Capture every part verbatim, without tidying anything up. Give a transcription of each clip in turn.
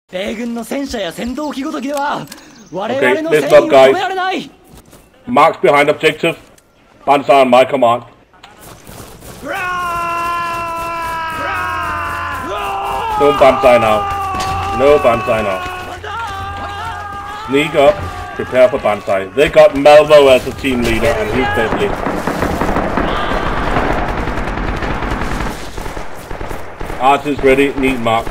米軍の戦車や戦闘機ごときでは我 Okay, 々の戦 listen 意を up, 止め guys. られない。 Marks behind objective. Banzai on my command. No Banzai now. No Banzai now. Sneak up. Prepare for Banzai. They got Malvo as a team leader and he's deadly. Archers ready. Need marks.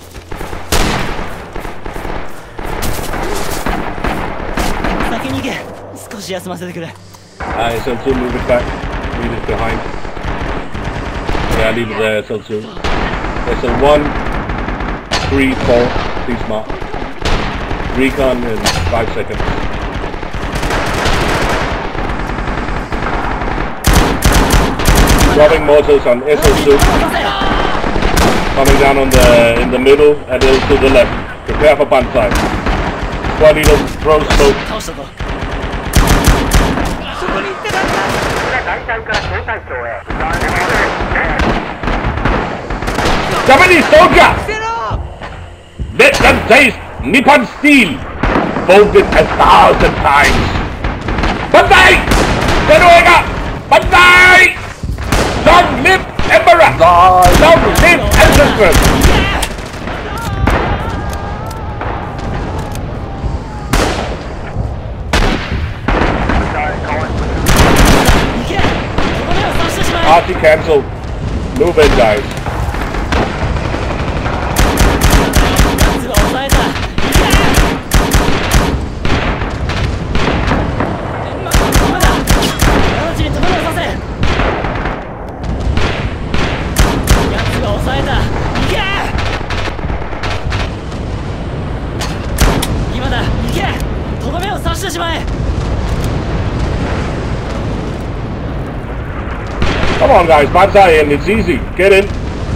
Uh, S L two, move it back. Leave it behind. Yeah, leave it there, S L two. S L one, three, four, please mark. Recon in five seconds. Dropping mortars on S L two. Coming down on the in the middle and then to the left. Prepare for Banzai. Squad leader, throw smoke. Japanese soldier! Let them taste Nippon steel! Folded a thousand times! Banzai! Zeroega! Banzai! Long live Emperor! Long live ancestors! R T cancel. Move in, guys. Come on, guys, Banzai in, it's easy. Get in.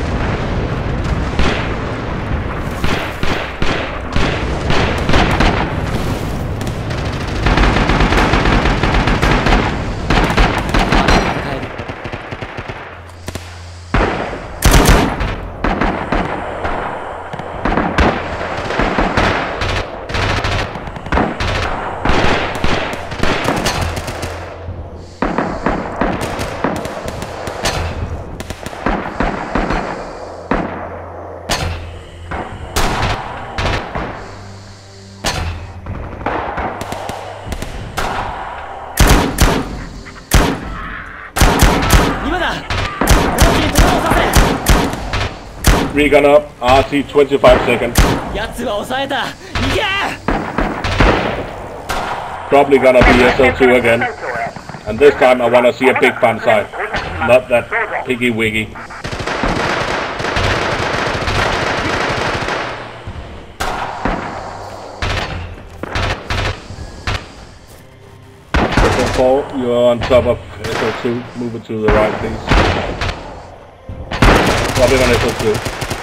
Recon up, R T twenty-five seconds. Probably gonna be S L two again. And this time I wanna see a big Banzai, not that piggy wiggy. S L four, you're on top of S L two. Move it to the right, please. Probably on S L two.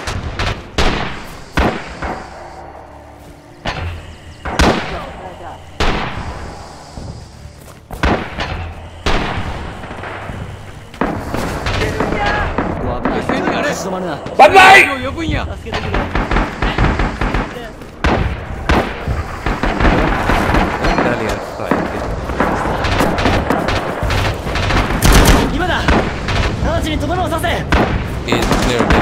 Banzai! He's clear again.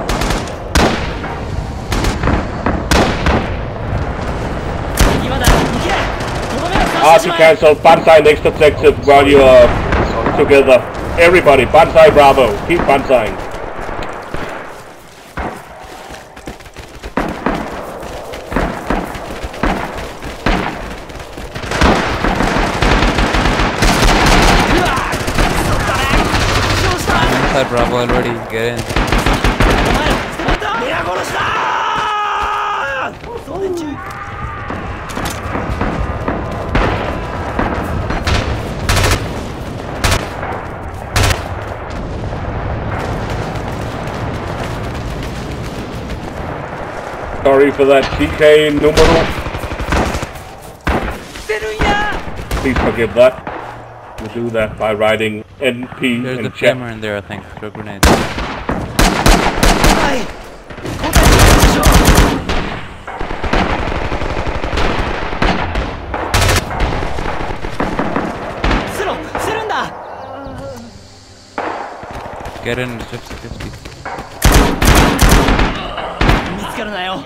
R T cancel, Banzai next objective while you are together. Everybody, Banzai Bravo, keep Banzai. Inside Bravo already, get in. Sorry for that T K numero. Please forgive that. We do that by writing N P There's and a check. flamer in there, I think, for a grenade. Get in fifty fifty. 見つかるなよ。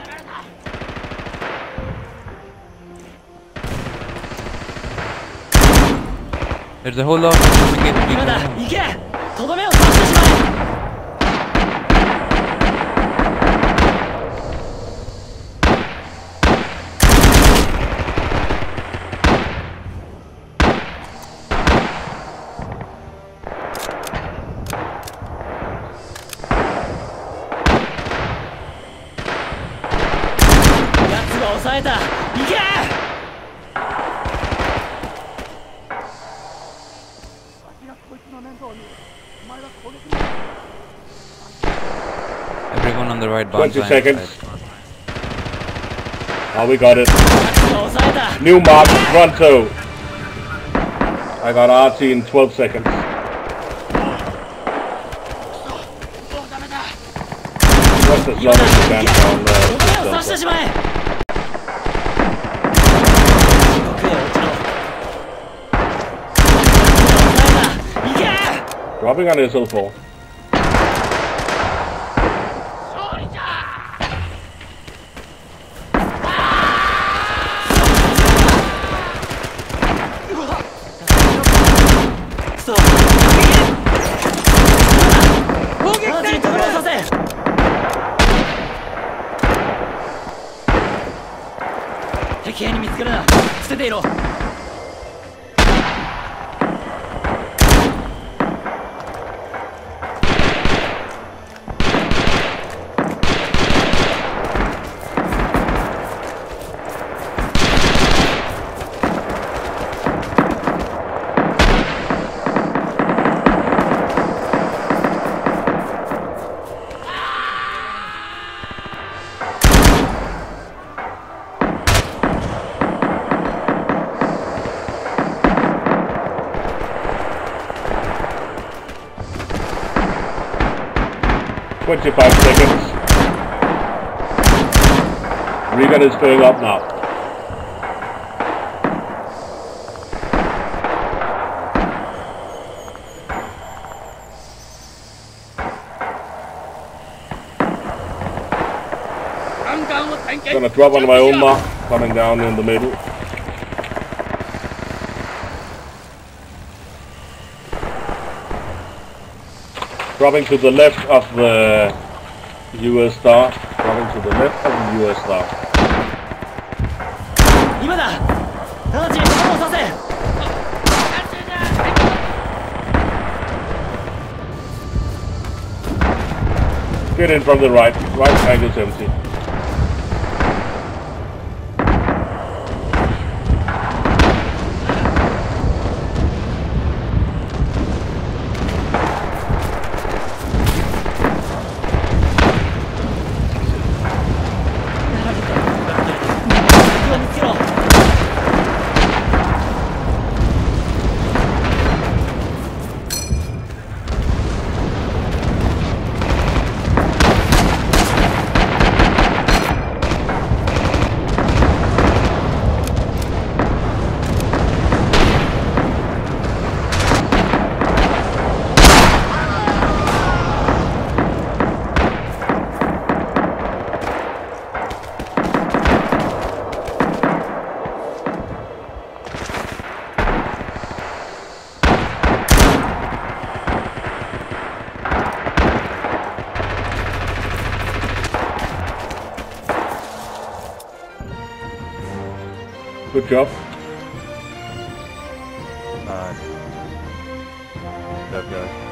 There's a whole lot of complicated 今 people. だ、行け。とどめを刺してしまえ。 抑えた。行け。 Everyone on the right, Twenty Banzai. seconds. Oh, we got it. 抑えた。 New mark, Fronto. I got R T in twelve seconds. Just as long as you can down there. 刺してしまえ。 Dropping on his full. twenty-five seconds. Regan is going up now. Gonna drop on my own mark, coming down in the middle. Dropping to the left of the U S star. Dropping to the left of the U S star. 今だ。直ちに飛行させ。 Get in from the right. Right flank is empty. Good job. Uh, good, good.